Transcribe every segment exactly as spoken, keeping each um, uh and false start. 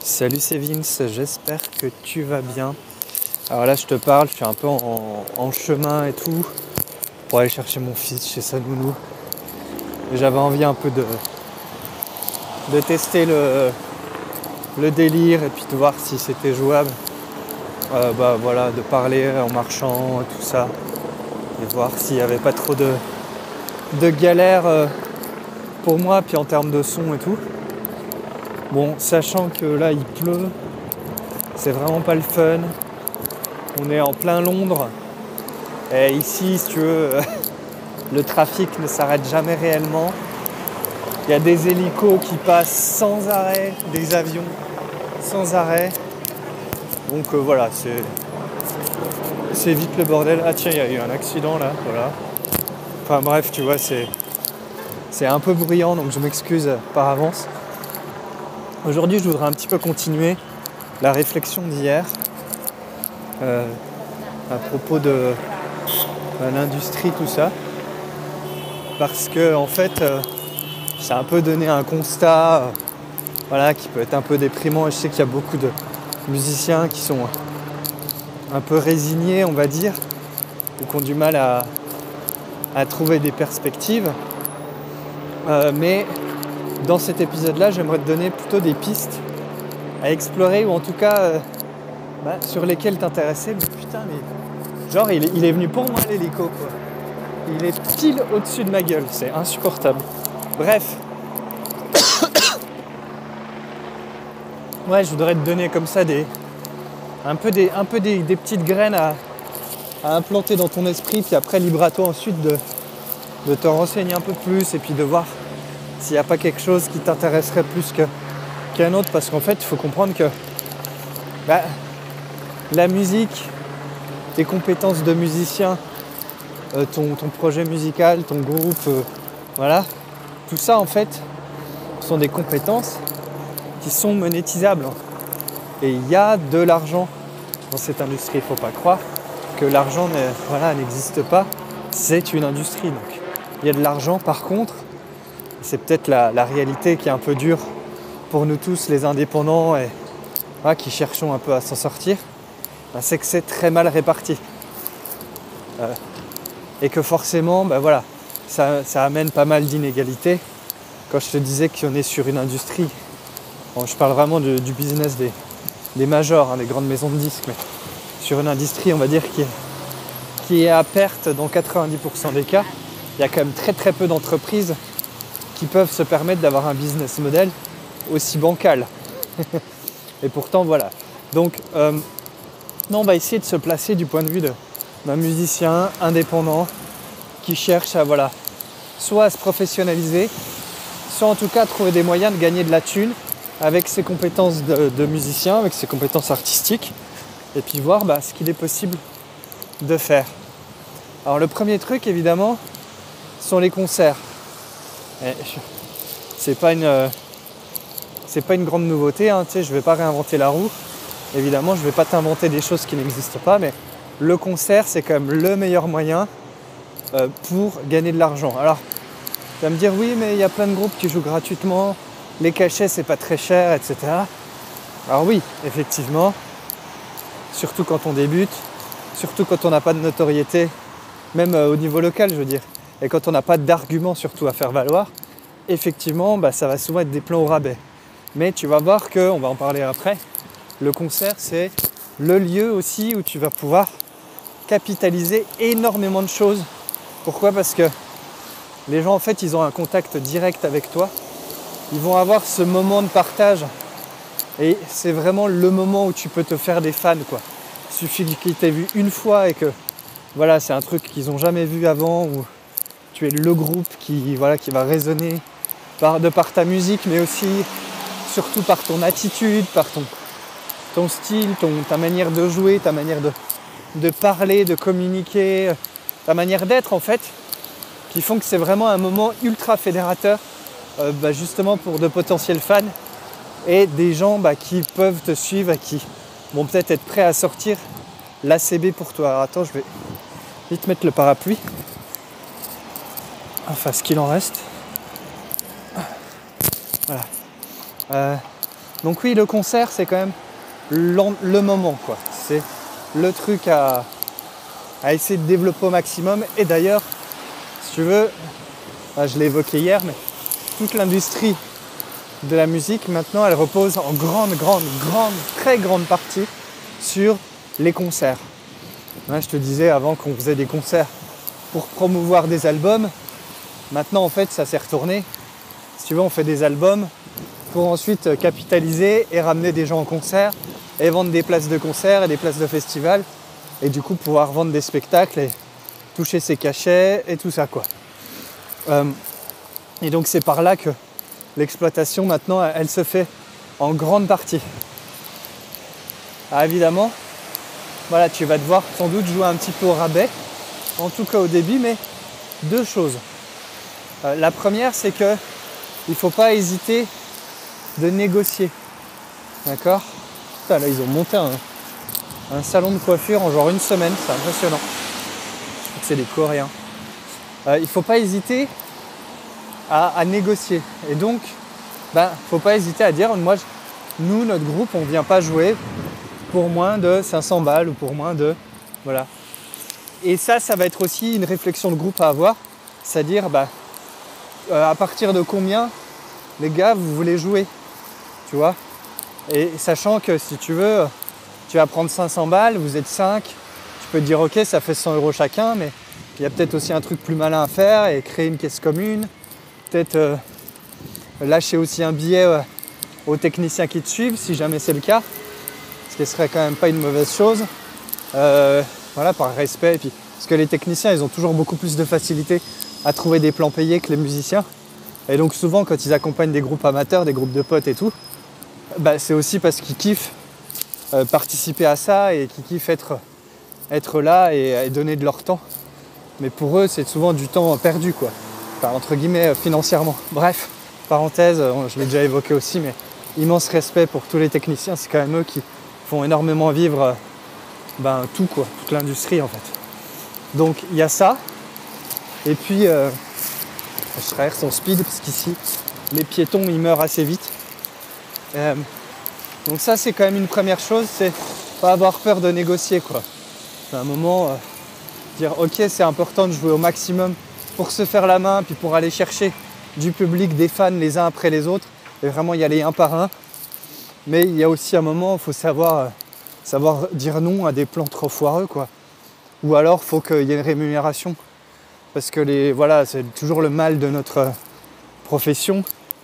Salut, c'est Vince, j'espère que tu vas bien. Alors là je te parle, je suis un peu en, en chemin et tout pour aller chercher mon fils chez sa nounou. Et j'avais envie un peu de, de tester le, le délire et puis de voir si c'était jouable. Euh, bah voilà, de parler en marchant et tout ça. Et voir s'il n'y avait pas trop de, de galères euh, pour moi, puis en termes de son et tout. Bon, sachant que là il pleut, c'est vraiment pas le fun. On est en plein Londres. Et ici, si tu veux, le trafic ne s'arrête jamais réellement. Il y a des hélicos qui passent sans arrêt, des avions sans arrêt. Donc euh, voilà, c'est, c'est vite le bordel. Ah tiens, il y a eu un accident là, voilà. Enfin bref, tu vois, c'est, c'est un peu bruyant, donc je m'excuse par avance. Aujourd'hui, je voudrais un petit peu continuer la réflexion d'hier euh, à propos de euh, l'industrie, tout ça. Parce que en fait, euh, ça a un peu donné un constat euh, voilà, qui peut être un peu déprimant. Et je sais qu'il y a beaucoup de musiciens qui sont un peu résignés, on va dire, ou qui ont du mal à, à trouver des perspectives. Euh, mais dans cet épisode-là, j'aimerais te donner plutôt des pistes à explorer, ou en tout cas euh, bah, sur lesquelles t'intéresser. Mais putain, mais genre il est, il est venu pour moi l'hélico, quoi. Il est pile au-dessus de ma gueule, c'est insupportable. Bref. Ouais, je voudrais te donner comme ça des un peu des, un peu des, des petites graines à, à implanter dans ton esprit, puis après libre à toi ensuite de, de te renseigner un peu plus et puis de voir s'il n'y a pas quelque chose qui t'intéresserait plus que, qu'un autre, parce qu'en fait il faut comprendre que bah, la musique, tes compétences de musicien, euh, ton, ton projet musical, ton groupe, euh, voilà, tout ça en fait sont des compétences qui sont monétisables. Et il y a de l'argent dans cette industrie. Il ne faut pas croire que l'argent n'est, voilà, n'existe pas. C'est une industrie. Donc il y a de l'argent. Par contre, c'est peut-être la, la réalité qui est un peu dure pour nous tous, les indépendants, et voilà, qui cherchons un peu à s'en sortir. Ben, c'est que c'est très mal réparti. Euh, et que forcément, ben voilà, ça, ça amène pas mal d'inégalités. Quand je te disais qu'on est sur une industrie, bon, je parle vraiment de, du business des, des majors, hein, des grandes maisons de disques, mais sur une industrie, on va dire, qui est, qui est à perte dans quatre-vingt-dix pour cent des cas, il y a quand même très très peu d'entreprises qui peuvent se permettre d'avoir un business model aussi bancal. Et pourtant, voilà. Donc, euh, non, on va essayer de se placer du point de vue de, d'un musicien indépendant qui cherche à, voilà, soit à se professionnaliser, soit en tout cas à trouver des moyens de gagner de la thune avec ses compétences de, de musicien, avec ses compétences artistiques, et puis voir bah, ce qu'il est possible de faire. Alors le premier truc, évidemment, sont les concerts. Et je, c'est pas une, euh, c'est pas une grande nouveauté, hein, tu sais, je vais pas réinventer la roue. Évidemment, je vais pas t'inventer des choses qui n'existent pas, mais le concert, c'est quand même le meilleur moyen euh, pour gagner de l'argent. Alors, tu vas me dire, oui, mais il y a plein de groupes qui jouent gratuitement, les cachets, c'est pas très cher, et cetera. Alors oui, effectivement, surtout quand on débute, surtout quand on n'a pas de notoriété, même euh, au niveau local, je veux dire, et quand on n'a pas d'arguments surtout à faire valoir, effectivement, bah, ça va souvent être des plans au rabais. Mais tu vas voir que, on va en parler après, le concert, c'est le lieu aussi où tu vas pouvoir capitaliser énormément de choses. Pourquoi ? Parce que les gens, en fait, ils ont un contact direct avec toi. Ils vont avoir ce moment de partage. Et c'est vraiment le moment où tu peux te faire des fans, quoi. Il suffit qu'ils t'aient vu une fois et que, voilà, c'est un truc qu'ils n'ont jamais vu avant, où tu es le groupe qui, voilà, qui va résonner par, de par ta musique, mais aussi, surtout par ton attitude, par ton, ton style, ton, ta manière de jouer, ta manière de, de parler, de communiquer, ta manière d'être, en fait, qui font que c'est vraiment un moment ultra fédérateur, euh, bah justement pour de potentiels fans et des gens bah, qui peuvent te suivre et qui vont peut-être être prêts à sortir l'A C B pour toi. Alors attends, je vais vite mettre le parapluie, enfin ce qu'il en reste. Voilà. Euh, Donc oui, le concert, c'est quand même le moment, quoi. C'est le truc à, à essayer de développer au maximum. Et d'ailleurs, si tu veux, je l'ai évoqué hier, mais toute l'industrie de la musique, maintenant, elle repose en grande, grande, grande, très grande partie sur les concerts. Ouais, je te disais avant qu'on faisait des concerts pour promouvoir des albums. Maintenant, en fait, ça s'est retourné. Si tu veux, on fait des albums pour ensuite capitaliser et ramener des gens en concert et vendre des places de concert et des places de festival et du coup pouvoir vendre des spectacles et toucher ses cachets et tout ça, quoi. Euh, et donc c'est par là que l'exploitation maintenant elle se fait en grande partie. Ah, évidemment, voilà, tu vas devoir sans doute jouer un petit peu au rabais, en tout cas au début, mais deux choses. Euh, la première, c'est que il ne faut pas hésiter de négocier. D'accord ? Putain, là, ils ont monté un, un salon de coiffure en genre une semaine, c'est impressionnant. Je crois que c'est des Coréens. Euh, il ne faut pas hésiter à, à négocier. Et donc, ben, il ne faut pas hésiter à dire, moi, je, nous, notre groupe, on ne vient pas jouer pour moins de cinq cents balles ou pour moins de... Voilà. Et ça, ça va être aussi une réflexion de groupe à avoir. C'est-à-dire, bah, euh, à partir de combien, les gars, vous voulez jouer, tu vois ? Et sachant que si tu veux, tu vas prendre cinq cents balles, vous êtes cinq, tu peux te dire ok, ça fait cent euros chacun, mais il y a peut-être aussi un truc plus malin à faire et créer une caisse commune, peut-être euh, lâcher aussi un billet euh, aux techniciens qui te suivent, si jamais c'est le cas, ce qui serait quand même pas une mauvaise chose, euh, voilà, par respect, et puis, parce que les techniciens, ils ont toujours beaucoup plus de facilité à trouver des plans payés que les musiciens, et donc souvent quand ils accompagnent des groupes amateurs, des groupes de potes et tout, bah, c'est aussi parce qu'ils kiffent euh, participer à ça et qu'ils kiffent être, être là et, et donner de leur temps. Mais pour eux, c'est souvent du temps perdu, quoi. Enfin, entre guillemets, euh, financièrement. Bref, parenthèse, euh, je l'ai déjà évoqué aussi, mais immense respect pour tous les techniciens. C'est quand même eux qui font énormément vivre euh, ben, tout, quoi, toute l'industrie, en fait. Donc, il y a ça. Et puis, euh, je traverse en speed parce qu'ici, les piétons, ils meurent assez vite. Euh, donc ça c'est quand même une première chose, c'est pas avoir peur de négocier, quoi. C'est un moment euh, dire ok, c'est important de jouer au maximum pour se faire la main, puis pour aller chercher du public, des fans les uns après les autres et vraiment y aller un par un. Mais il y a aussi un moment où il faut savoir, euh, savoir dire non à des plans trop foireux, quoi. Ou alors il faut qu'il y ait une rémunération parce que les, voilà, c'est toujours le mal de notre euh, profession.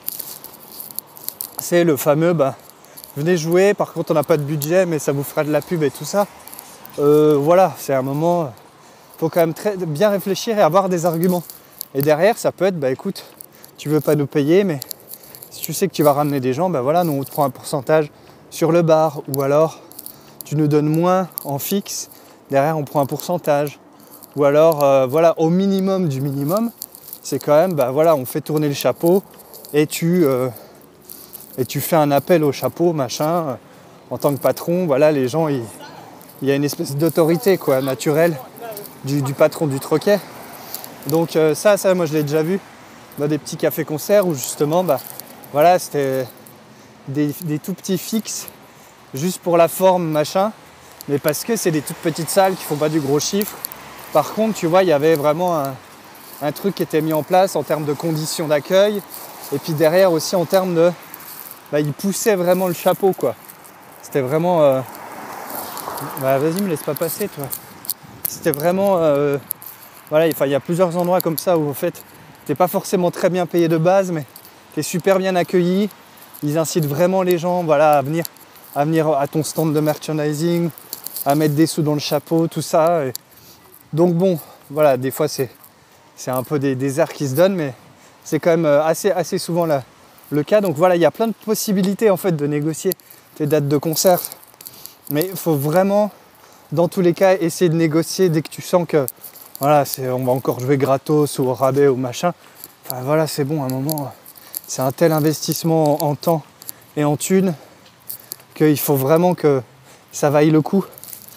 C'est le fameux, bah, venez jouer, par contre on n'a pas de budget, mais ça vous fera de la pub et tout ça. Euh, voilà, c'est un moment, il faut quand même très, bien réfléchir et avoir des arguments. Et derrière, ça peut être, bah écoute, tu veux pas nous payer, mais si tu sais que tu vas ramener des gens, bah voilà, nous on te prend un pourcentage sur le bar, ou alors tu nous donnes moins en fixe, derrière on prend un pourcentage. Ou alors, euh, voilà, au minimum du minimum, c'est quand même, bah voilà, on fait tourner le chapeau et tu... Euh, et tu fais un appel au chapeau, machin, en tant que patron, voilà, les gens, il, il y a une espèce d'autorité, quoi, naturelle du, du patron du troquet. Donc euh, ça, ça, moi je l'ai déjà vu dans des petits cafés-concerts où justement, bah, voilà, c'était des, des tout petits fixes, juste pour la forme, machin, mais parce que c'est des toutes petites salles qui font pas du gros chiffre. Par contre, tu vois, il y avait vraiment un, un truc qui était mis en place en termes de conditions d'accueil, et puis derrière aussi en termes de... Bah, il poussait vraiment le chapeau, quoi. C'était vraiment... Euh... Bah, vas-y, me laisse pas passer, toi. C'était vraiment... Euh... Voilà, il y a plusieurs endroits comme ça où, en fait, t'es pas forcément très bien payé de base, mais t'es super bien accueilli. Ils incitent vraiment les gens, voilà, à venir, à venir à ton stand de merchandising, à mettre des sous dans le chapeau, tout ça. Et... Donc bon, voilà, des fois, c'est, c'est un peu des, des airs qui se donnent, mais c'est quand même assez, assez souvent là. Le cas, donc voilà, il y a plein de possibilités en fait de négocier tes dates de concert, mais il faut vraiment, dans tous les cas, essayer de négocier dès que tu sens que voilà, c'est, on va encore jouer gratos ou au rabais ou machin. Enfin voilà, c'est bon, à un moment, c'est un tel investissement en, en temps et en thunes qu'il faut vraiment que ça vaille le coup.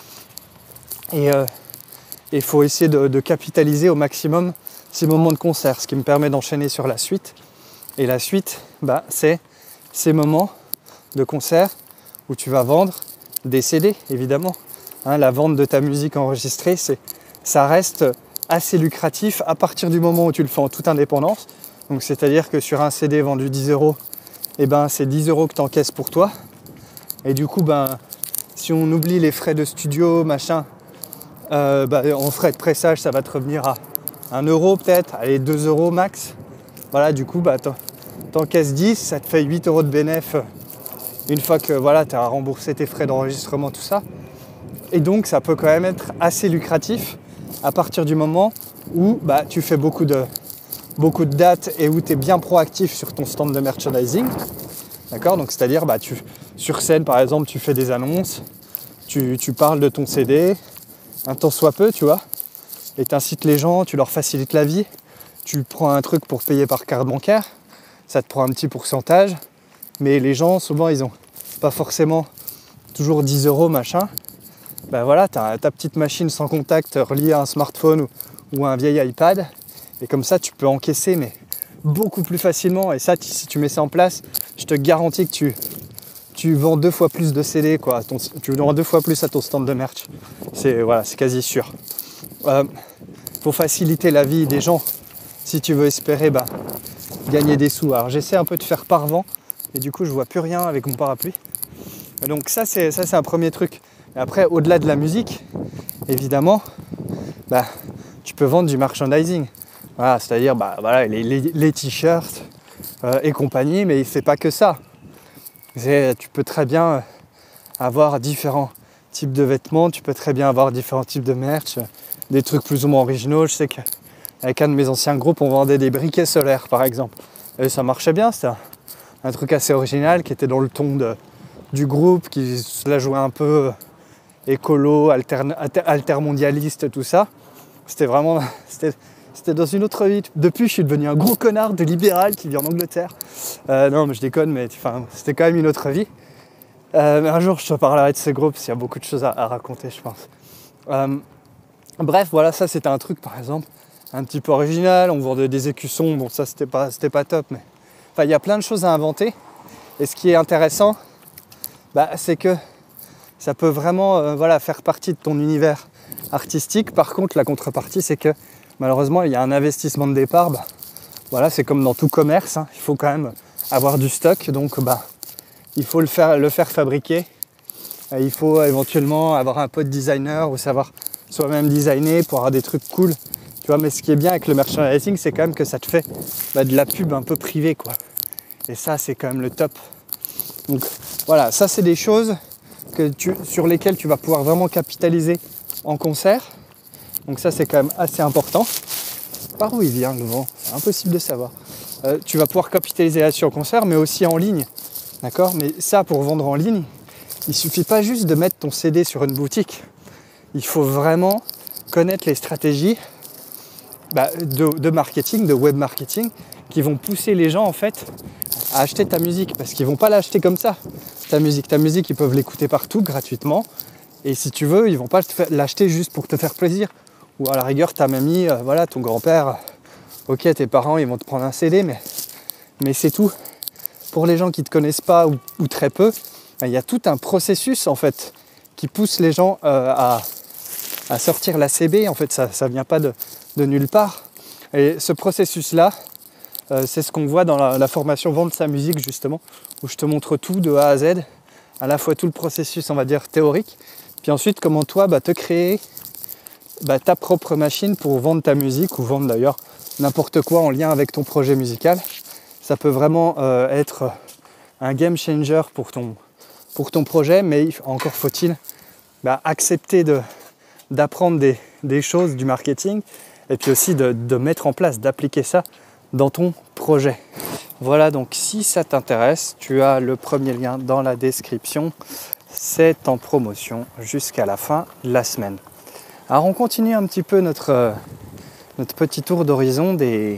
Et il euh, faut essayer de, de capitaliser au maximum ces moments de concert, ce qui me permet d'enchaîner sur la suite. Et la suite, bah, c'est ces moments de concert où tu vas vendre des C D, évidemment. Hein, la vente de ta musique enregistrée, c'est, ça reste assez lucratif à partir du moment où tu le fais en toute indépendance. Donc c'est-à-dire que sur un C D vendu dix euros, eh ben, c'est dix euros que tu encaisses pour toi. Et du coup, ben, si on oublie les frais de studio, machin, euh, bah, en frais de pressage, ça va te revenir à un euro peut-être, allez, deux euros max. Voilà, du coup, bah, t'encaisses dix, ça te fait huit euros de bénéf une fois que voilà, tu as remboursé tes frais d'enregistrement, tout ça. Et donc, ça peut quand même être assez lucratif à partir du moment où bah, tu fais beaucoup de, beaucoup de dates et où tu es bien proactif sur ton stand de merchandising. D'accord ? Donc, c'est-à-dire, bah, tu, sur scène, par exemple, tu fais des annonces, tu, tu parles de ton C D, un tant soit peu, tu vois, et tu incites les gens, tu leur facilites la vie, tu prends un truc pour payer par carte bancaire, ça te prend un petit pourcentage, mais les gens, souvent, ils ont pas forcément toujours dix euros, machin. Ben voilà, tu as ta petite machine sans contact reliée à un smartphone ou, ou à un vieil iPad, et comme ça, tu peux encaisser, mais beaucoup plus facilement. Et ça, si tu mets ça en place, je te garantis que tu, tu vends deux fois plus de C D, quoi. Ton, tu vends deux fois plus à ton stand de merch. C'est, voilà, c'est quasi sûr. Euh, pour faciliter la vie des gens, si tu veux espérer bah, gagner des sous. Alors j'essaie un peu de faire par vent, et du coup je vois plus rien avec mon parapluie. Et donc ça c'est, ça c'est un premier truc. Et après, au-delà de la musique, évidemment, bah, tu peux vendre du merchandising. Voilà, c'est-à-dire bah, voilà, les, les, les t-shirts euh, et compagnie, mais c'est pas que ça. C'est, tu peux très bien avoir différents types de vêtements, tu peux très bien avoir différents types de merch, des trucs plus ou moins originaux. Je sais qu'avec un de mes anciens groupes, on vendait des briquets solaires, par exemple. Et ça marchait bien, c'était un, un truc assez original qui était dans le ton de, du groupe, qui se la jouait un peu écolo, alterne, altermondialiste, tout ça. C'était vraiment... C'était, c'était dans une autre vie. Depuis, je suis devenu un gros connard de libéral qui vit en Angleterre. Euh, non, mais je déconne, mais enfin, c'était quand même une autre vie. Euh, mais un jour, je te parlerai de ces groupes, s'il y a beaucoup de choses à, à raconter, je pense. Euh, bref, voilà, ça, c'était un truc, par exemple, un petit peu original. On vendait des écussons. Bon, ça, c'était pas, c'était pas top, mais... Enfin, il y a plein de choses à inventer. Et ce qui est intéressant, bah, c'est que ça peut vraiment euh, voilà, faire partie de ton univers artistique. Par contre, la contrepartie, c'est que malheureusement, il y a un investissement de départ. Bah, voilà, c'est comme dans tout commerce, hein, il faut quand même avoir du stock. Donc, bah, il faut le faire, le faire fabriquer. Et il faut éventuellement avoir un peu de designer ou savoir soi-même designer pour avoir des trucs cool. Tu vois, mais ce qui est bien avec le merchandising, c'est quand même que ça te fait bah, de la pub un peu privée, quoi. Et ça, c'est quand même le top. Donc, voilà, ça, c'est des choses que tu, sur lesquelles tu vas pouvoir vraiment capitaliser en concert. Donc ça, c'est quand même assez important. Par où il vient le vent ? C'est impossible de savoir. Euh, tu vas pouvoir capitaliser là-dessus en concert, mais aussi en ligne. D'accord ? Mais ça, pour vendre en ligne, il suffit pas juste de mettre ton C D sur une boutique. Il faut vraiment connaître les stratégies bah, de, de marketing, de web marketing, qui vont pousser les gens en fait à acheter ta musique, parce qu'ils vont pas l'acheter comme ça. Ta musique, ta musique, ils peuvent l'écouter partout gratuitement. Et si tu veux, ils vont pas l'acheter juste pour te faire plaisir. Ou à la rigueur, ta mamie, euh, voilà, ton grand-père, euh, ok, tes parents, ils vont te prendre un C D, mais, mais c'est tout. Pour les gens qui ne te connaissent pas ou, ou très peu, il y a tout un processus en fait qui pousse les gens euh, à, à sortir la C B. En fait, ça ne vient pas de, de nulle part. Et ce processus-là, euh, c'est ce qu'on voit dans la, la formation Vendre sa musique, justement, où je te montre tout de A à Z, à la fois tout le processus, on va dire, théorique, puis ensuite comment toi, bah, te créer bah, ta propre machine pour vendre ta musique, ou vendre d'ailleurs n'importe quoi en lien avec ton projet musical. Ça peut vraiment euh, être un game changer pour ton, pour ton projet, mais encore faut-il bah, accepter de, d'apprendre des, des choses du marketing, et puis aussi de, de mettre en place, d'appliquer ça dans ton projet. Voilà, donc si ça t'intéresse, tu as le premier lien dans la description. C'est en promotion jusqu'à la fin de la semaine. Alors on continue un petit peu notre, euh, notre petit tour d'horizon des,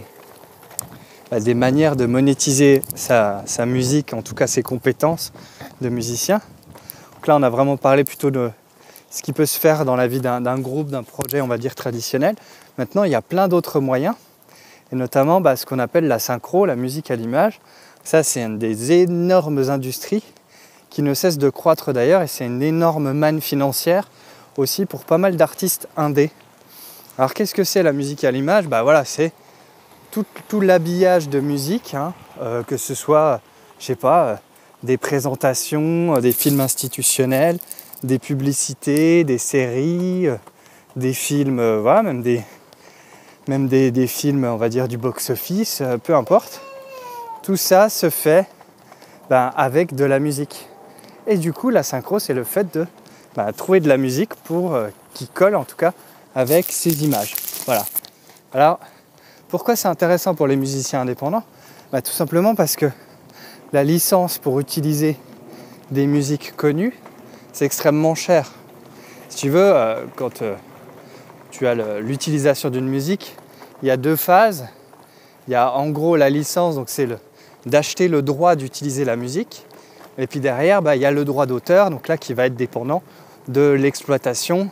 bah, des manières de monétiser sa, sa musique, en tout cas ses compétences de musicien. Donc là on a vraiment parlé plutôt de ce qui peut se faire dans la vie d'un, d'un groupe, d'un projet, on va dire traditionnel. Maintenant il y a plein d'autres moyens, et notamment bah, ce qu'on appelle la synchro, la musique à l'image. Ça c'est une des énormes industries qui ne cesse de croître d'ailleurs, et c'est une énorme manne financière aussi pour pas mal d'artistes indés. Alors qu'est-ce que c'est la musique à l'image? Bah voilà, c'est tout, tout l'habillage de musique, hein, euh, que ce soit, je sais pas, euh, des présentations, euh, des films institutionnels, des publicités, des séries, euh, des films, euh, voilà, même des, même des, des films, on va dire, du box-office, euh, peu importe. Tout ça se fait ben, avec de la musique. Et du coup, la synchro, c'est le fait de ben, trouver de la musique pour euh, qui colle, en tout cas, avec ces images. Voilà. Alors, pourquoi c'est intéressant pour les musiciens indépendants? Ben, tout simplement parce que la licence pour utiliser des musiques connues, c'est extrêmement cher. Si tu veux, euh, quand euh, tu as le, l'utilisation d'une musique, il y a deux phases. Il y a en gros la licence, donc c'est le, d'acheter le droit d'utiliser la musique. Et puis derrière, bah, il y a le droit d'auteur, donc là qui va être dépendant de l'exploitation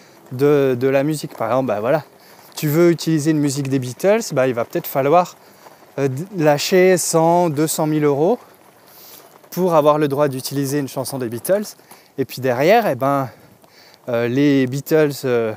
de, de la musique. Par exemple, bah, voilà, tu veux utiliser une musique des Beatles, bah, il va peut-être falloir euh, lâcher cent, deux cent mille euros pour avoir le droit d'utiliser une chanson des Beatles. Et puis derrière, eh ben, euh, les Beatles euh,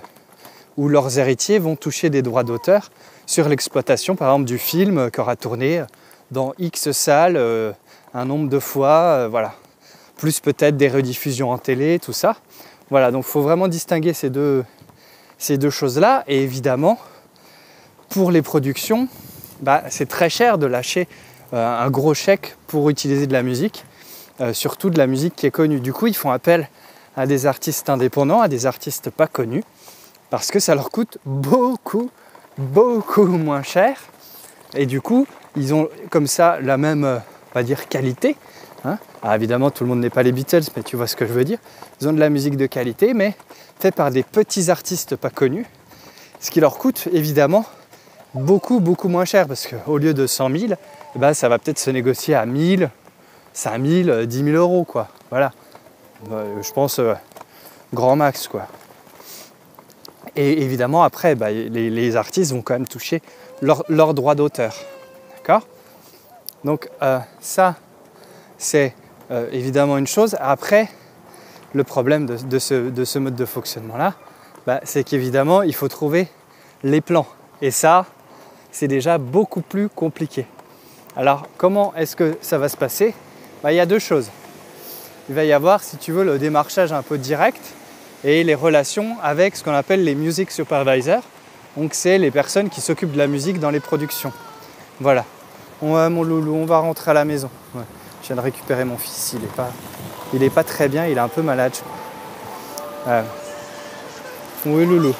ou leurs héritiers vont toucher des droits d'auteur sur l'exploitation, par exemple, du film qu'aura tourné dans X salles, euh, un nombre de fois, euh, voilà. Plus peut-être des rediffusions en télé, tout ça. Voilà, donc il faut vraiment distinguer ces deux, ces deux choses-là. Et évidemment, pour les productions, bah, c'est très cher de lâcher euh, un gros chèque pour utiliser de la musique, euh, surtout de la musique qui est connue. Du coup, ils font appel à des artistes indépendants, à des artistes pas connus, parce que ça leur coûte beaucoup, beaucoup moins cher. Et du coup, ils ont comme ça la même, euh, on va dire, qualité. Hein. Alors évidemment, tout le monde n'est pas les Beatles, mais tu vois ce que je veux dire. Ils ont de la musique de qualité, mais faite par des petits artistes pas connus, ce qui leur coûte évidemment beaucoup, beaucoup moins cher, parce qu'au lieu de cent mille, eh ben, ça va peut-être se négocier à mille, cinq mille, dix mille euros, quoi. Voilà. Euh, je pense euh, grand max, quoi. Et évidemment, après, bah, les, les artistes vont quand même toucher leur, leur droit d'auteur. D'accord ? Donc euh, ça, c'est euh, évidemment une chose. Après, le problème de, de, ce, de ce mode de fonctionnement-là, bah, c'est qu'évidemment, il faut trouver les plans. Et ça, c'est déjà beaucoup plus compliqué. Alors, comment est-ce que ça va se passer ? Bah, il y a deux choses. Il va y avoir, si tu veux, le démarchage un peu direct et les relations avec ce qu'on appelle les music supervisors. Donc, c'est les personnes qui s'occupent de la musique dans les productions. Voilà. On va, mon loulou, on va rentrer à la maison. Ouais. Je viens de récupérer mon fils, il n'est pas, il est pas très bien, il est un peu malade. Ouais. Oui, loulou.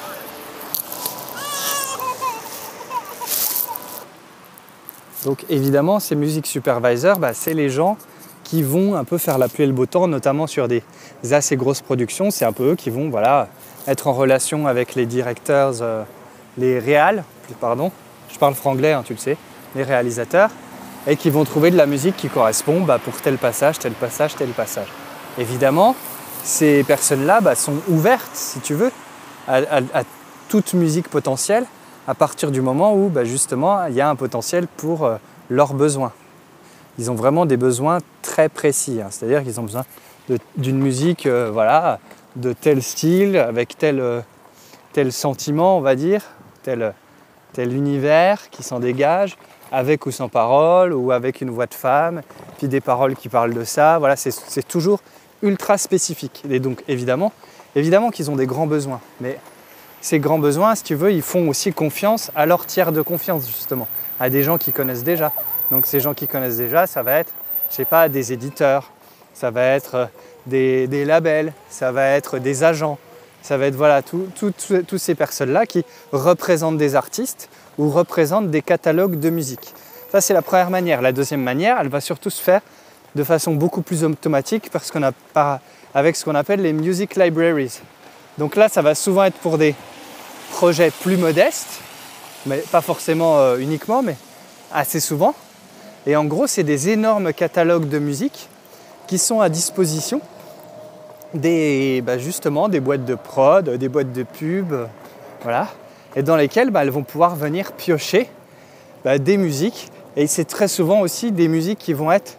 Donc évidemment, ces music supervisors, bah, c'est les gens qui vont un peu faire la pluie et le beau temps, notamment sur des assez grosses productions. C'est un peu eux qui vont voilà, être en relation avec les directeurs, euh, les réals, pardon, je parle franglais, hein, tu le sais, les réalisateurs, et qui vont trouver de la musique qui correspond bah, pour tel passage, tel passage, tel passage. Évidemment, ces personnes-là bah, sont ouvertes, si tu veux, à, à, à toute musique potentielle, à partir du moment où bah, justement il y a un potentiel pour euh, leurs besoins. Ils ont vraiment des besoins très précis, hein. C'est-à-dire qu'ils ont besoin de, d'une musique euh, voilà, de tel style, avec tel, euh, tel sentiment, on va dire, tel, tel univers qui s'en dégage, avec ou sans parole, ou avec une voix de femme, puis des paroles qui parlent de ça. Voilà, c'est, c'est toujours ultra spécifique. Et donc évidemment, évidemment qu'ils ont des grands besoins, mais ces grands besoins, si tu veux, ils font aussi confiance à leur tiers de confiance, justement, à des gens qui connaissent déjà. Donc ces gens qui connaissent déjà, ça va être, je sais pas, des éditeurs, ça va être des, des labels, ça va être des agents, ça va être, voilà, toutes tout, tout, tout ces personnes-là qui représentent des artistes ou représentent des catalogues de musique. Ça, c'est la première manière. La deuxième manière, elle va surtout se faire de façon beaucoup plus automatique parce qu'on a pas, avec ce qu'on appelle les music libraries. Donc là, ça va souvent être pour des projets plus modestes, mais pas forcément euh, uniquement, mais assez souvent. Et en gros, c'est des énormes catalogues de musique qui sont à disposition des, bah justement, des boîtes de prod, des boîtes de pub, euh, voilà, et dans lesquelles bah, elles vont pouvoir venir piocher bah, des musiques. Et c'est très souvent aussi des musiques qui vont être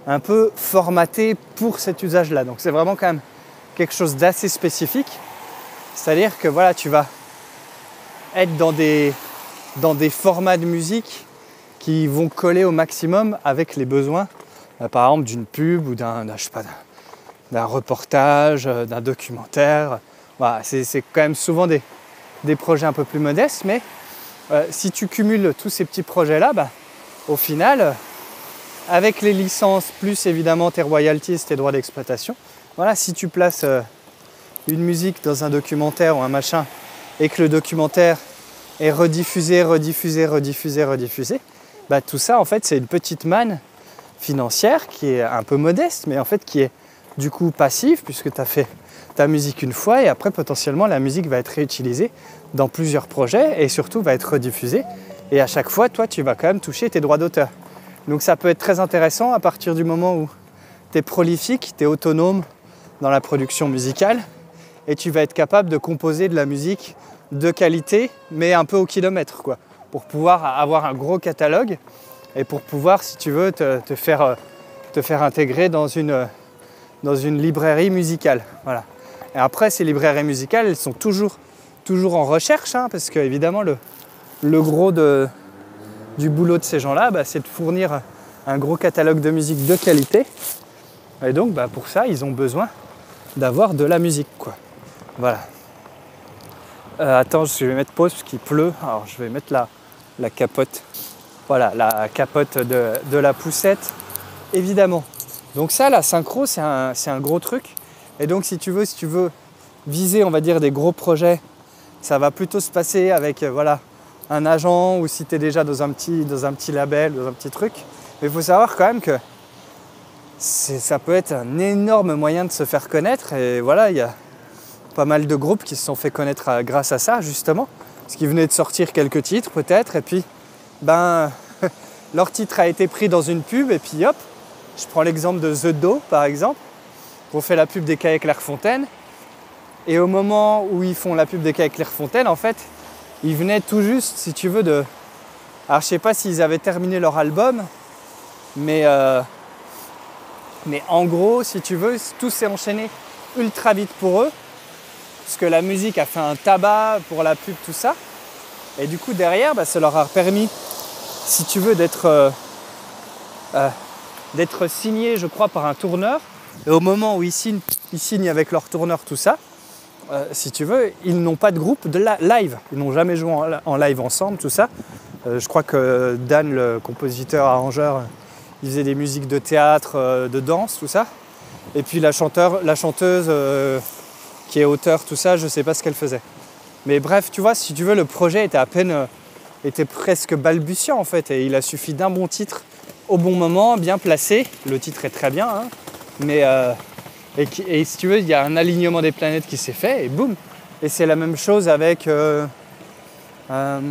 un peu formaté pour cet usage-là. Donc c'est vraiment quand même quelque chose d'assez spécifique. C'est-à-dire que voilà, tu vas être dans des, dans des formats de musique qui vont coller au maximum avec les besoins, euh, par exemple d'une pub ou d'un, d'un, je sais pas, d'un, d'un reportage, euh, d'un documentaire. Voilà, c'est, c'est quand même souvent des, des projets un peu plus modestes, mais euh, si tu cumules tous ces petits projets-là, bah, au final, euh, avec les licences, plus évidemment tes royalties, tes droits d'exploitation, voilà, si tu places euh, une musique dans un documentaire ou un machin, et que le documentaire est rediffusé, rediffusé, rediffusé, rediffusé, bah, tout ça, en fait, c'est une petite manne financière qui est un peu modeste, mais en fait qui est du coup passive, puisque tu as fait ta musique une fois, et après, potentiellement, la musique va être réutilisée dans plusieurs projets, et surtout va être rediffusée, et à chaque fois, toi, tu vas quand même toucher tes droits d'auteur. Donc ça peut être très intéressant à partir du moment où tu es prolifique, tu es autonome dans la production musicale, et tu vas être capable de composer de la musique de qualité, mais un peu au kilomètre, quoi, pour pouvoir avoir un gros catalogue et pour pouvoir, si tu veux, te, te, faire, te faire intégrer dans une, dans une librairie musicale. Voilà. Et après, ces librairies musicales, elles sont toujours, toujours en recherche, hein, parce que évidemment, le, le gros de, du boulot de ces gens-là, bah, c'est de fournir un gros catalogue de musique de qualité. Et donc, bah, pour ça, ils ont besoin d'avoir de la musique, quoi. Voilà. Euh, attends, je vais mettre pause parce qu'il pleut. Alors, je vais mettre la, la capote. Voilà, la capote de, de la poussette, évidemment. Donc ça, la synchro, c'est un, c'est un gros truc. Et donc, si tu veux, si tu veux viser, on va dire, des gros projets, ça va plutôt se passer avec, euh, voilà, un agent ou si tu es déjà dans un, petit, dans un petit label, dans un petit truc. Mais il faut savoir quand même que c'est, ça peut être un énorme moyen de se faire connaître. Et voilà, il y a pas mal de groupes qui se sont fait connaître à, grâce à ça, justement. Parce qu'ils venaient de sortir quelques titres, peut-être. Et puis, ben, leur titre a été pris dans une pub. Et puis, hop, je prends l'exemple de The Do, par exemple. On fait la pub des Cahiers Clairefontaine. Et au moment où ils font la pub des Cahiers Clairefontaine, en fait, ils venaient tout juste, si tu veux, de... Alors, je sais pas s'ils avaient terminé leur album, mais, euh... mais en gros, si tu veux, tout s'est enchaîné ultra vite pour eux, parce que la musique a fait un tabac pour la pub, tout ça. Et du coup, derrière, bah, ça leur a permis, si tu veux, d'être, euh... Euh... d'être signés, je crois, par un tourneur. Et au moment où ils signent, ils signent avec leur tourneur, tout ça, euh, si tu veux, ils n'ont pas de groupe de la- live. Ils n'ont jamais joué en, en live ensemble, tout ça. Euh, je crois que Dan, le compositeur, arrangeur, il faisait des musiques de théâtre, euh, de danse, tout ça. Et puis la, chanteur, la chanteuse euh, qui est auteur, tout ça, je ne sais pas ce qu'elle faisait. Mais bref, tu vois, si tu veux, le projet était à peine, euh, était presque balbutiant en fait. Et il a suffi d'un bon titre au bon moment, bien placé. Le titre est très bien, hein, mais euh, et, qui, et si tu veux, il y a un alignement des planètes qui s'est fait et boum. Et c'est la même chose avec euh, euh,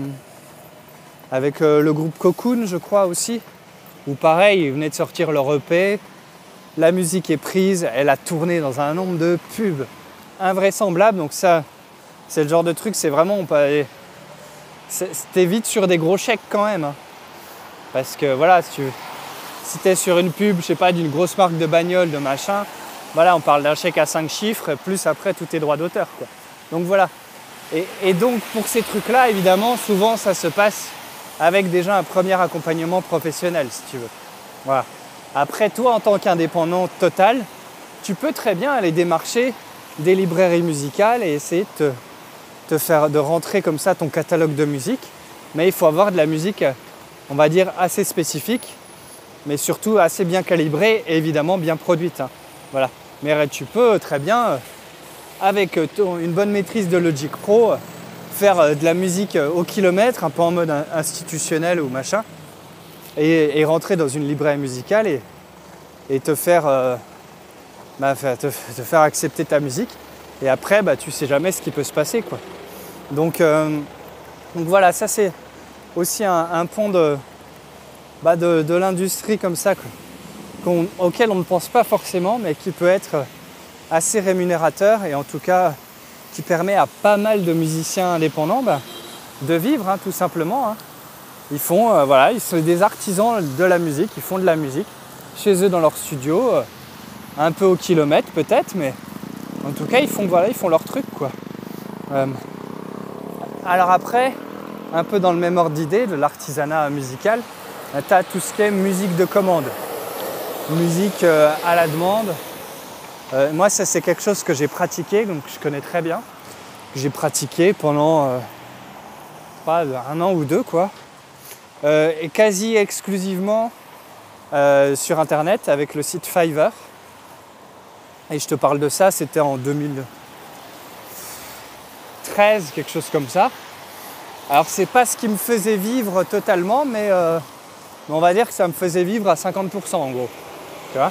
avec euh, le groupe Cocoon, je crois aussi, où pareil, ils venaient de sortir leur E P. La musique est prise, elle a tourné dans un nombre de pubs invraisemblable. Donc ça, c'est le genre de truc, c'est vraiment, on peut aller, c'est, t'es vite sur des gros chèques quand même, hein. Parce que voilà, si tu si t'es sur une pub, je sais pas, d'une grosse marque de bagnole, de machin, voilà, on parle d'un chèque à cinq chiffres, plus après tous tes droits d'auteur, quoi. Donc voilà. Et, et donc pour ces trucs-là, évidemment, souvent ça se passe avec déjà un premier accompagnement professionnel, si tu veux. Voilà. Après, toi, en tant qu'indépendant total, tu peux très bien aller démarcher des librairies musicales et essayer de te, te faire, de rentrer comme ça ton catalogue de musique. Mais il faut avoir de la musique, on va dire, assez spécifique, mais surtout assez bien calibrée et évidemment bien produite, hein. Voilà. Mais tu peux très bien, avec ton, une bonne maîtrise de Logic Pro, faire de la musique au kilomètre, un peu en mode institutionnel ou machin, et, et rentrer dans une librairie musicale et, et te, faire, euh, bah, te, te faire accepter ta musique. Et après, bah, tu sais jamais ce qui peut se passer, quoi. Donc, euh, donc voilà, ça c'est aussi un, un pont de, bah de, de l'industrie comme ça, qu'on, auquel on ne pense pas forcément, mais qui peut être assez rémunérateur et en tout cas qui permet à pas mal de musiciens indépendants bah, de vivre, hein, tout simplement, hein. Ils font, euh, voilà, ils sont des artisans de la musique, ils font de la musique. chez eux dans leur studio, euh, un peu au kilomètre peut-être, mais en tout cas ils font, voilà, ils font leur truc quoi. Euh, alors après, un peu dans le même ordre d'idée de l'artisanat musical, tu as tout ce qui est musique de commande, musique euh, à la demande. Euh, moi ça c'est quelque chose que j'ai pratiqué, donc je connais très bien, que j'ai pratiqué pendant euh, pas, un an ou deux quoi, euh, et quasi exclusivement euh, sur internet avec le site Fiverr. Et je te parle de ça, c'était en deux mille treize, quelque chose comme ça. Alors c'est pas ce qui me faisait vivre totalement, mais euh, on va dire que ça me faisait vivre à cinquante pour cent en gros. Tu vois ?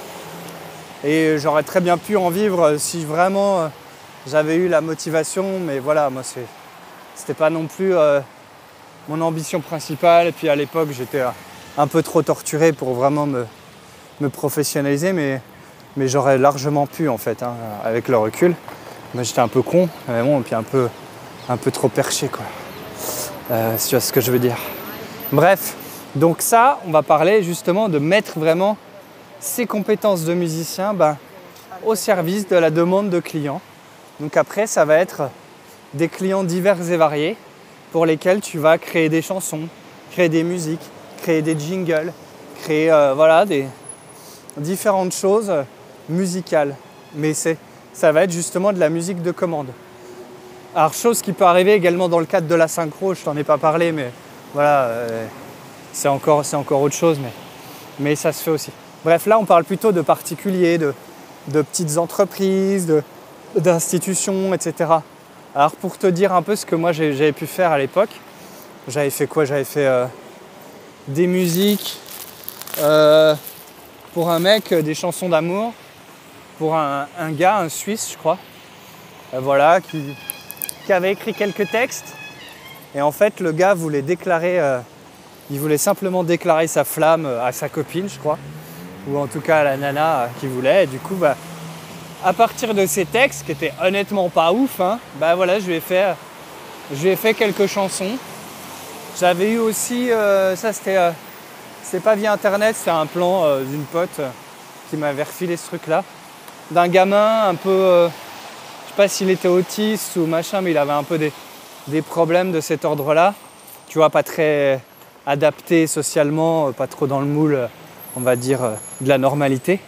Et j'aurais très bien pu en vivre si vraiment euh, j'avais eu la motivation, mais voilà, moi c'est, c'était pas non plus euh, mon ambition principale. Et puis à l'époque j'étais euh, un peu trop torturé pour vraiment me, me professionnaliser, mais, mais j'aurais largement pu en fait, hein, avec le recul. Mais j'étais un peu con, mais bon, et puis un peu, un peu trop perché quoi. Euh, si tu vois ce que je veux dire. Bref, donc ça, on va parler justement de mettre vraiment ses compétences de musicien ben, au service de la demande de clients. Donc après, ça va être des clients divers et variés pour lesquels tu vas créer des chansons, créer des musiques, créer des jingles, créer euh, voilà, des différentes choses musicales. Mais c'est, ça va être justement de la musique de commande. Alors, chose qui peut arriver également dans le cadre de la synchro, je t'en ai pas parlé, mais voilà, euh, c'est, encore, c'est encore autre chose, mais, mais ça se fait aussi. Bref, là, on parle plutôt de particuliers, de, de petites entreprises, de, d'institutions, et cetera. Alors, pour te dire un peu ce que moi j'ai, j'avais pu faire à l'époque, j'avais fait quoi ? J'avais fait euh, des musiques euh, pour un mec, des chansons d'amour, pour un, un gars, un Suisse, je crois, euh, voilà, qui... qui avait écrit quelques textes et en fait le gars voulait déclarer, euh, il voulait simplement déclarer sa flamme à sa copine je crois, ou en tout cas à la nana euh, qui voulait, et du coup bah, à partir de ces textes qui étaient honnêtement pas ouf, hein, bah voilà je lui ai fait, je lui ai fait quelques chansons. J'avais eu aussi, euh, ça c'était, euh, c'était pas via internet, c'était un plan euh, d'une pote euh, qui m'avait refilé ce truc là, d'un gamin un peu... Euh, je sais pas s'il était autiste ou machin, mais il avait un peu des, des problèmes de cet ordre-là. Tu vois, pas très adapté socialement, pas trop dans le moule, on va dire, de la normalité.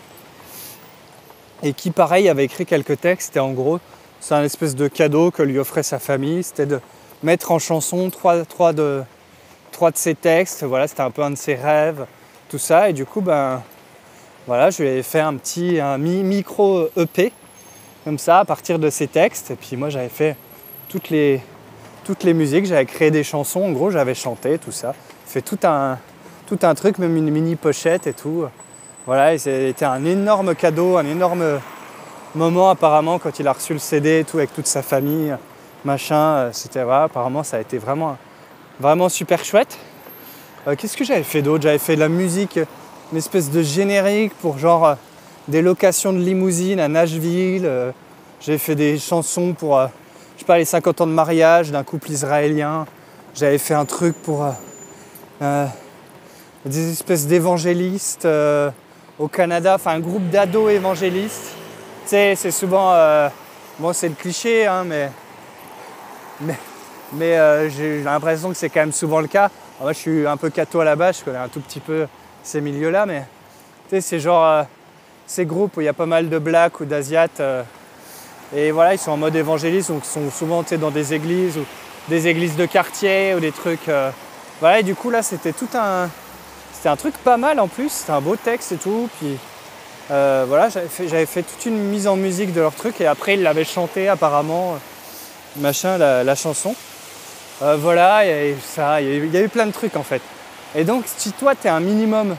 Et qui, pareil, avait écrit quelques textes. Et en gros, c'est un espèce de cadeau que lui offrait sa famille. C'était de mettre en chanson trois, trois, de, trois de ses textes. Voilà, c'était un peu un de ses rêves, tout ça. Et du coup, ben, voilà, je lui ai fait un petit un micro E P. Comme ça, à partir de ces textes. Et puis moi, j'avais fait toutes les, toutes les musiques, j'avais créé des chansons. En gros, j'avais chanté, tout ça. Fait tout un, tout un truc, même une mini pochette et tout. Voilà, et c'était un énorme cadeau, un énorme moment apparemment quand il a reçu le C D et tout avec toute sa famille, machin. C'était voilà, apparemment, ça a été vraiment, vraiment super chouette. Euh, qu'est-ce que j'avais fait d'autre ? J'avais fait de la musique, une espèce de générique pour genre... des locations de limousines à Nashville, euh, j'ai fait des chansons pour, euh, je sais pas, les cinquante ans de mariage d'un couple israélien, j'avais fait un truc pour euh, euh, des espèces d'évangélistes euh, au Canada, enfin un groupe d'ados évangélistes, tu sais, c'est souvent, euh, bon c'est le cliché, hein, mais, mais, mais euh, j'ai l'impression que c'est quand même souvent le cas. Alors, moi je suis un peu catho à la base, je connais un tout petit peu ces milieux-là, mais tu sais, c'est genre... Euh, ces groupes où il y a pas mal de blacks ou d'asiates euh, et voilà, ils sont en mode évangéliste, donc ils sont souvent dans des églises ou des églises de quartier ou des trucs euh, voilà, et du coup là c'était tout un c'était un truc pas mal en plus, c'était un beau texte et tout, puis euh, voilà, j'avais fait, j'avais fait toute une mise en musique de leur truc et après ils l'avaient chanté apparemment euh, machin la, la chanson euh, voilà, et ça, il y, a eu, il y a eu plein de trucs en fait, et donc si toi t'es un minimum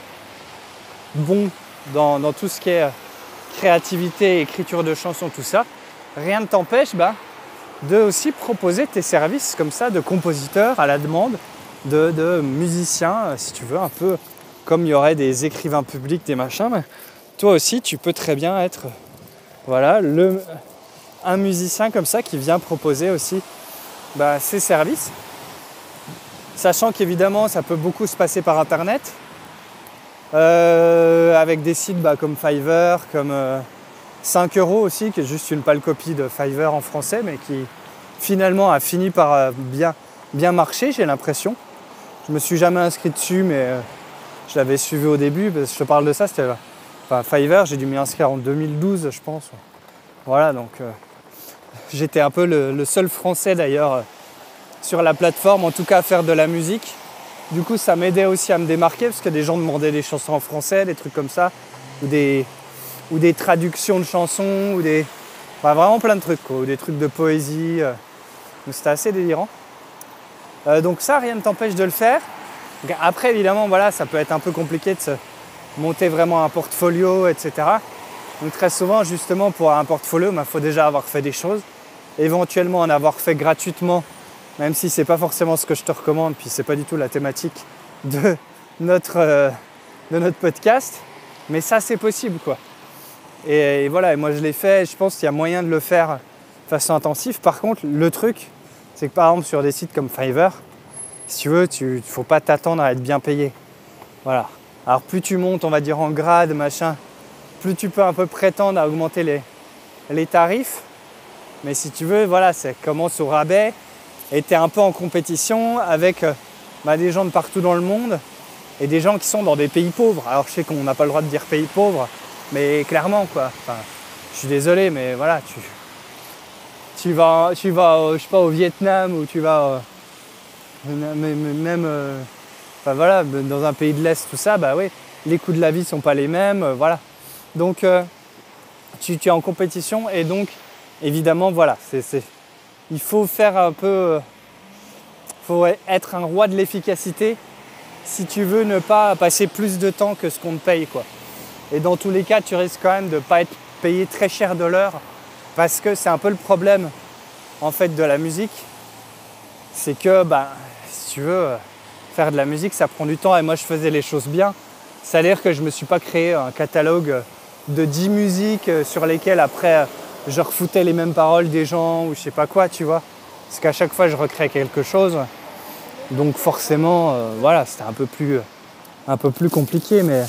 bon Dans, dans tout ce qui est créativité, écriture de chansons, tout ça, rien ne t'empêche bah, de aussi proposer tes services comme ça de compositeur à la demande, de, de musicien, si tu veux, un peu comme il y aurait des écrivains publics, des machins. Mais toi aussi, tu peux très bien être voilà, le, un musicien comme ça qui vient proposer aussi bah, ses services. Sachant qu'évidemment, ça peut beaucoup se passer par Internet. Euh, avec des sites bah, comme Fiverr, comme euh, cinq euros aussi, qui est juste une pâle copie de Fiverr en français, mais qui finalement a fini par euh, bien, bien marcher, j'ai l'impression. Je me suis jamais inscrit dessus, mais euh, je l'avais suivi au début. Parce que je te parle de ça, c'était enfin, Fiverr, j'ai dû m'y inscrire en deux mille douze, je pense. Voilà, donc euh, j'étais un peu le, le seul français d'ailleurs euh, sur la plateforme, en tout cas à faire de la musique. Du coup, ça m'aidait aussi à me démarquer parce que des gens demandaient des chansons en français, des trucs comme ça, ou des, ou des traductions de chansons, ou des, enfin, vraiment plein de trucs, quoi, ou des trucs de poésie. Euh, donc c'était assez délirant. Euh, donc ça, rien ne t'empêche de le faire. Donc, après, évidemment, voilà, ça peut être un peu compliqué de se monter vraiment un portfolio, et cetera. Donc très souvent, justement, pour un portfolio, il bah, faut déjà avoir fait des choses, éventuellement en avoir fait gratuitement, même si c'est pas forcément ce que je te recommande, puis c'est pas du tout la thématique de notre, euh, de notre podcast, mais ça c'est possible quoi. Et, et voilà, et moi je l'ai fait, je pense qu'il y a moyen de le faire de façon intensive. Par contre, le truc, c'est que par exemple sur des sites comme Fiverr, si tu veux, il ne faut pas t'attendre à être bien payé. Voilà. Alors plus tu montes, on va dire en grade, machin, plus tu peux un peu prétendre à augmenter les, les tarifs. Mais si tu veux, voilà, ça commence au rabais. Et tu es un peu en compétition avec euh, bah, des gens de partout dans le monde et des gens qui sont dans des pays pauvres. Alors je sais qu'on n'a pas le droit de dire pays pauvres, mais clairement quoi. Enfin, je suis désolé, mais voilà, tu, tu vas, tu vas euh, je sais pas, au Vietnam ou tu vas euh, même euh, enfin, voilà, dans un pays de l'Est, tout ça, bah oui, les coûts de la vie sont pas les mêmes, euh, voilà. Donc euh, tu, tu es en compétition et donc évidemment voilà, c'est, c'est il faut faire un peu, il faut être un roi de l'efficacité si tu veux ne pas passer plus de temps que ce qu'on te paye, quoi. Et dans tous les cas, tu risques quand même de ne pas être payé très cher de l'heure parce que c'est un peu le problème en fait de la musique. C'est que bah, si tu veux faire de la musique, ça prend du temps et moi je faisais les choses bien. C'est-à-dire que je ne me suis pas créé un catalogue de dix musiques sur lesquelles après je refoutais les mêmes paroles des gens ou je sais pas quoi, tu vois. Parce qu'à chaque fois, je recrée quelque chose. Donc forcément, euh, voilà, c'était un peu plus, un peu plus compliqué. Mais,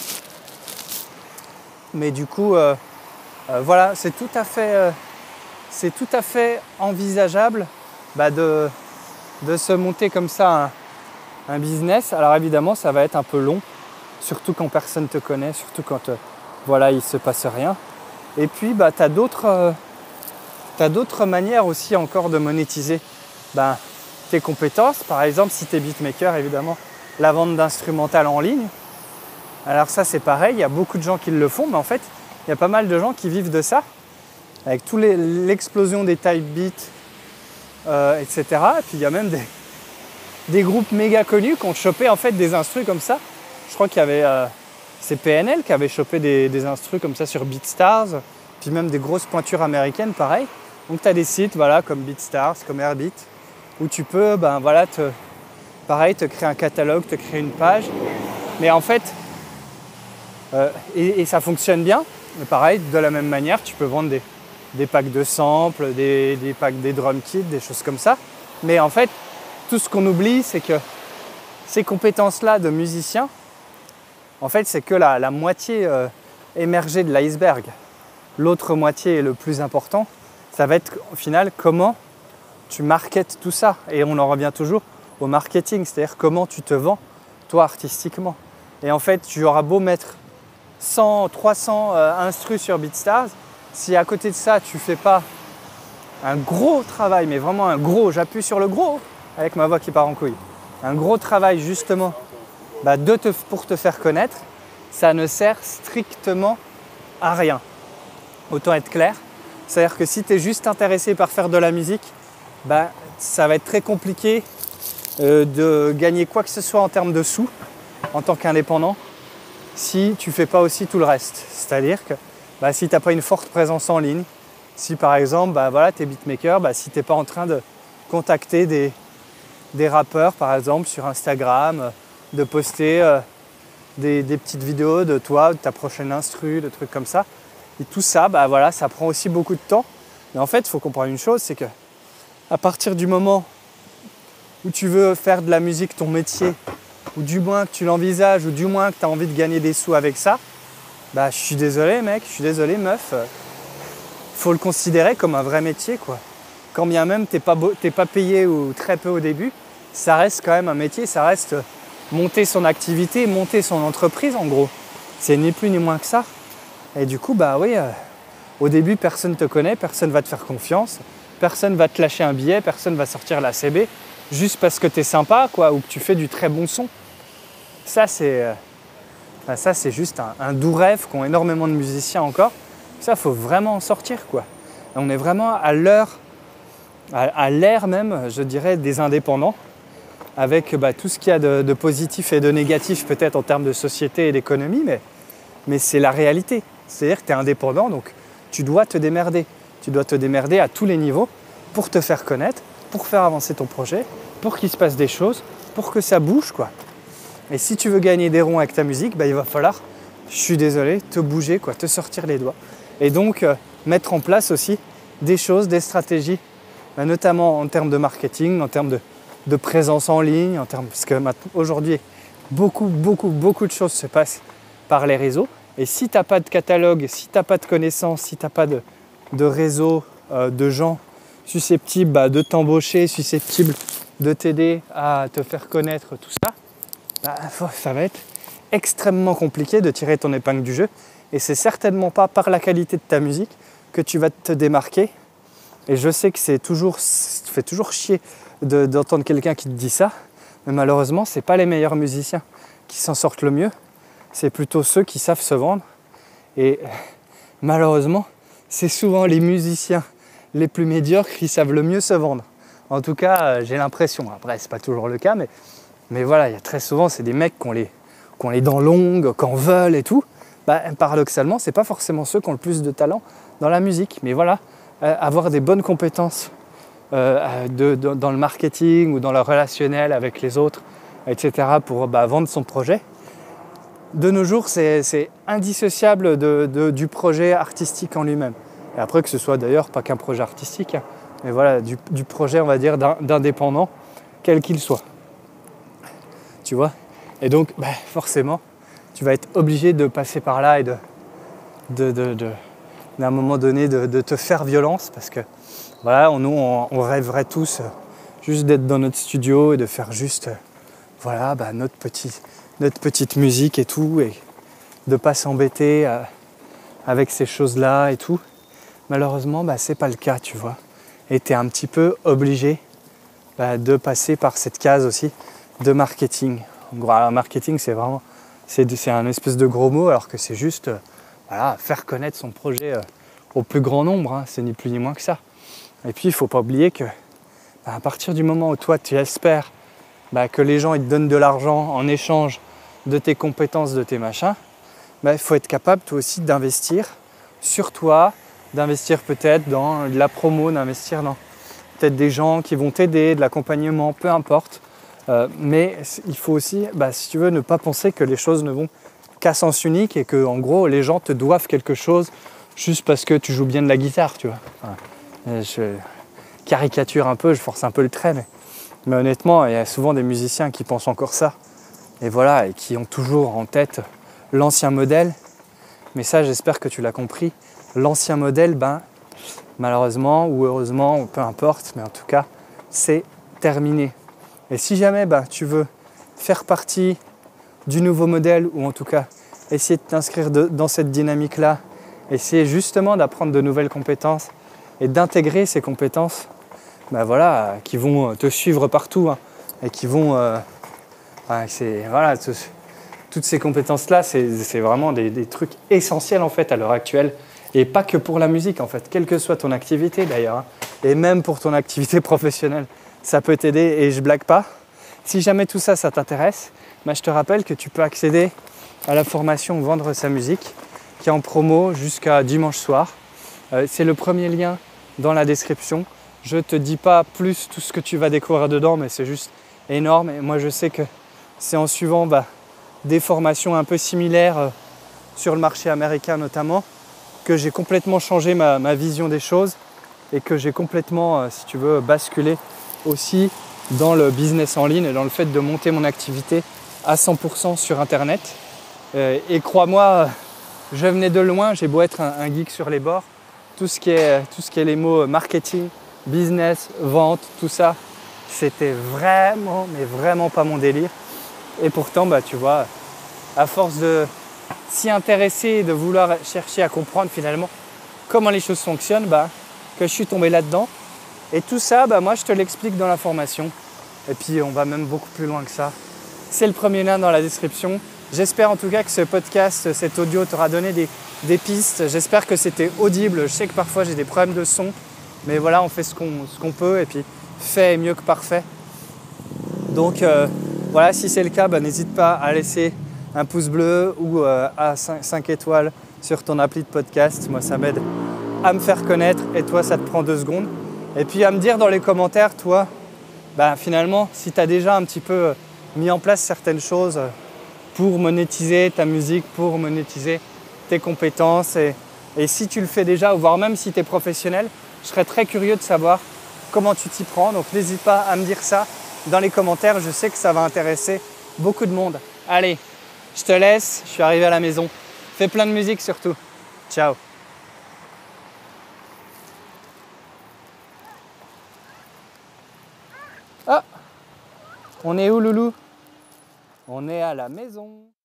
mais du coup, euh, euh, voilà, c'est tout à fait, euh, c'est tout à fait envisageable bah, de, de se monter comme ça un, un business. Alors évidemment, ça va être un peu long, surtout quand personne te connaît, surtout quand euh, voilà, il ne se passe rien. Et puis, bah, tu as d'autres, euh, t'as d'autres manières aussi encore de monétiser bah, tes compétences. Par exemple, si tu es beatmaker, évidemment, la vente d'instrumental en ligne. Alors ça, c'est pareil, il y a beaucoup de gens qui le font, mais en fait, il y a pas mal de gens qui vivent de ça, avec toute l'explosion des type beats, euh, et cetera. Et puis, il y a même des, des groupes méga connus qui ont chopé en fait, des instrus comme ça. Je crois qu'il y avait... Euh, c'est P N L qui avait chopé des, des instrus comme ça sur BeatStars, puis même des grosses pointures américaines, pareil. Donc tu as des sites voilà, comme BeatStars, comme Airbeat, où tu peux ben, voilà, te, pareil, te créer un catalogue, te créer une page. Mais en fait, euh, et, et ça fonctionne bien, mais pareil, de la même manière, tu peux vendre des, des packs de samples, des, des packs des drum kits, des choses comme ça. Mais en fait, tout ce qu'on oublie, c'est que ces compétences-là de musicien, en fait, c'est que la, la moitié euh, émergée de l'iceberg. L'autre moitié, et le plus important, ça va être au final comment tu marketes tout ça. Et on en revient toujours au marketing, c'est-à-dire comment tu te vends, toi, artistiquement. Et en fait, tu auras beau mettre cent, trois cents euh, instrus sur BeatStars, si à côté de ça, tu ne fais pas un gros travail, mais vraiment un gros, j'appuie sur le gros, avec ma voix qui part en couille, un gros travail justement, Bah de te, pour te faire connaître, ça ne sert strictement à rien. Autant être clair. C'est-à-dire que si tu es juste intéressé par faire de la musique, bah, ça va être très compliqué euh, de gagner quoi que ce soit en termes de sous en tant qu'indépendant si tu ne fais pas aussi tout le reste. C'est-à-dire que bah, si tu n'as pas une forte présence en ligne, si par exemple bah, voilà, tu es beatmaker, bah, si tu n'es pas en train de contacter des, des rappeurs par exemple sur Instagram, de poster euh, des, des petites vidéos de toi, de ta prochaine instru, de trucs comme ça. Et tout ça, bah voilà, ça prend aussi beaucoup de temps. Mais en fait, il faut comprendre une chose, c'est que à partir du moment où tu veux faire de la musique ton métier ou du moins que tu l'envisages, ou du moins que tu as envie de gagner des sous avec ça, bah je suis désolé mec, je suis désolé meuf, euh, faut le considérer comme un vrai métier quoi. Quand bien même t'es pas, beau, t'es pas payé ou très peu au début, ça reste quand même un métier, ça reste monter son activité, monter son entreprise en gros. C'est ni plus ni moins que ça. Et du coup, bah oui, euh, au début, personne ne te connaît, personne ne va te faire confiance, personne ne va te lâcher un billet, personne ne va sortir la C B, juste parce que tu es sympa, quoi, ou que tu fais du très bon son. Ça, c'est, euh, bah, ça, c'est juste un, un doux rêve qu'ont énormément de musiciens encore. Ça, il faut vraiment en sortir, quoi. Et on est vraiment à l'heure, à, à l'ère même, je dirais, des indépendants, avec bah, tout ce qu'il y a de, de positif et de négatif, peut-être en termes de société et d'économie, mais, mais c'est la réalité. C'est-à-dire que tu es indépendant, donc tu dois te démerder. Tu dois te démerder à tous les niveaux pour te faire connaître, pour faire avancer ton projet, pour qu'il se passe des choses, pour que ça bouge, quoi. Et si tu veux gagner des ronds avec ta musique, bah, il va falloir, je suis désolé, te bouger, quoi, te sortir les doigts. Et donc, euh, mettre en place aussi des choses, des stratégies, bah, notamment en termes de marketing, en termes de, de présence en ligne, en termes, parce qu'aujourd'hui, beaucoup, beaucoup, beaucoup de choses se passent par les réseaux. Et si tu n'as pas de catalogue, si tu n'as pas de connaissances, si tu n'as pas de, de réseau euh, de gens susceptibles bah, de t'embaucher, susceptibles de t'aider à te faire connaître tout ça, bah, ça va être extrêmement compliqué de tirer ton épingle du jeu. Et c'est certainement pas par la qualité de ta musique que tu vas te démarquer. Et je sais que c'est toujours, ça fait toujours chier de, d'entendre quelqu'un qui te dit ça, mais malheureusement, ce n'est pas les meilleurs musiciens qui s'en sortent le mieux. C'est plutôt ceux qui savent se vendre. Et malheureusement, c'est souvent les musiciens les plus médiocres qui savent le mieux se vendre. En tout cas, j'ai l'impression. Après, c'est pas toujours le cas, mais, mais voilà, il y a très souvent, c'est des mecs qui ont les, qui ont les dents longues, qui en veulent et tout. Bah, paradoxalement, c'est pas forcément ceux qui ont le plus de talent dans la musique. Mais voilà, euh, avoir des bonnes compétences euh, de, de, dans le marketing ou dans le relationnel avec les autres, et cetera, pour bah, vendre son projet, de nos jours, c'est, c'est indissociable de, de, du projet artistique en lui-même. Et après, que ce soit d'ailleurs pas qu'un projet artistique, hein, mais voilà, du, du projet, on va dire, d'un, d'indépendant, quel qu'il soit. Tu vois ? Et donc, bah, forcément, tu vas être obligé de passer par là et de, de, de, de, d'un moment donné, de, de te faire violence, parce que, voilà, nous, on, on rêverait tous juste d'être dans notre studio et de faire juste, voilà, bah, notre petit... notre petite musique et tout, et de ne pas s'embêter euh, avec ces choses-là et tout. Malheureusement, bah, c'est pas le cas, tu vois. Et tu es un petit peu obligé bah, de passer par cette case aussi de marketing. En gros, alors, marketing, c'est vraiment, c'est, c'est un espèce de gros mot, alors que c'est juste euh, voilà, faire connaître son projet euh, au plus grand nombre, hein, c'est ni plus ni moins que ça. Et puis, il ne faut pas oublier que bah, à partir du moment où toi, tu espères bah, que les gens ils te donnent de l'argent en échange de tes compétences, de tes machins, bah, il faut être capable toi aussi d'investir sur toi, d'investir peut-être dans de la promo, d'investir dans peut-être des gens qui vont t'aider, de l'accompagnement, peu importe. Euh, mais il faut aussi, bah, si tu veux, ne pas penser que les choses ne vont qu'à sens unique et que en gros les gens te doivent quelque chose juste parce que tu joues bien de la guitare, tu vois. Enfin, je caricature un peu, je force un peu le trait, mais, mais honnêtement, il y a souvent des musiciens qui pensent encore ça. Et voilà, et qui ont toujours en tête l'ancien modèle. Mais ça, j'espère que tu l'as compris. L'ancien modèle, ben, malheureusement ou heureusement, peu importe, mais en tout cas, c'est terminé. Et si jamais ben, tu veux faire partie du nouveau modèle, ou en tout cas essayer de t'inscrire de, dans cette dynamique-là, essayer justement d'apprendre de nouvelles compétences et d'intégrer ces compétences ben voilà, qui vont te suivre partout hein, et qui vont... Euh, C'est, voilà, tout, toutes ces compétences-là, c'est, c'est vraiment des, des trucs essentiels en fait à l'heure actuelle. Et pas que pour la musique en fait, quelle que soit ton activité d'ailleurs. Hein, et même pour ton activité professionnelle, ça peut t'aider et je blague pas. Si jamais tout ça, ça t'intéresse, bah, je te rappelle que tu peux accéder à la formation Vendre sa musique qui est en promo jusqu'à dimanche soir. Euh, c'est le premier lien dans la description. Je ne te dis pas plus tout ce que tu vas découvrir dedans, mais c'est juste énorme. Et moi je sais que c'est en suivant bah, des formations un peu similaires euh, sur le marché américain notamment que j'ai complètement changé ma, ma vision des choses et que j'ai complètement, euh, si tu veux, basculé aussi dans le business en ligne et dans le fait de monter mon activité à cent pour cent sur Internet. Euh, et crois-moi, je venais de loin, j'ai beau être un, un geek sur les bords, tout ce, qui est, tout ce qui est les mots marketing, business, vente, tout ça, c'était vraiment, mais vraiment pas mon délire. Et pourtant, bah, tu vois, à force de s'y intéresser et de vouloir chercher à comprendre finalement comment les choses fonctionnent, bah, que je suis tombé là-dedans. Et tout ça, bah, moi, je te l'explique dans la formation. Et puis, on va même beaucoup plus loin que ça. C'est le premier lien dans la description. J'espère en tout cas que ce podcast, cet audio t'aura donné des, des pistes. J'espère que c'était audible. Je sais que parfois, j'ai des problèmes de son. Mais voilà, on fait ce qu'on, ce qu'on peut. Et puis, fait est mieux que parfait. Donc, euh, voilà, si c'est le cas, bah, n'hésite pas à laisser un pouce bleu ou euh, à cinq étoiles sur ton appli de podcast. Moi, ça m'aide à me faire connaître et toi, ça te prend deux secondes. Et puis, à me dire dans les commentaires, toi, bah, finalement, si tu as déjà un petit peu mis en place certaines choses pour monétiser ta musique, pour monétiser tes compétences. Et, et si tu le fais déjà, ou voire même si tu es professionnel, je serais très curieux de savoir comment tu t'y prends. Donc, n'hésite pas à me dire ça dans les commentaires. Je sais que ça va intéresser beaucoup de monde. Allez, je te laisse, je suis arrivé à la maison. Fais plein de musique surtout. Ciao. Ah, on est où, loulou? On est à la maison.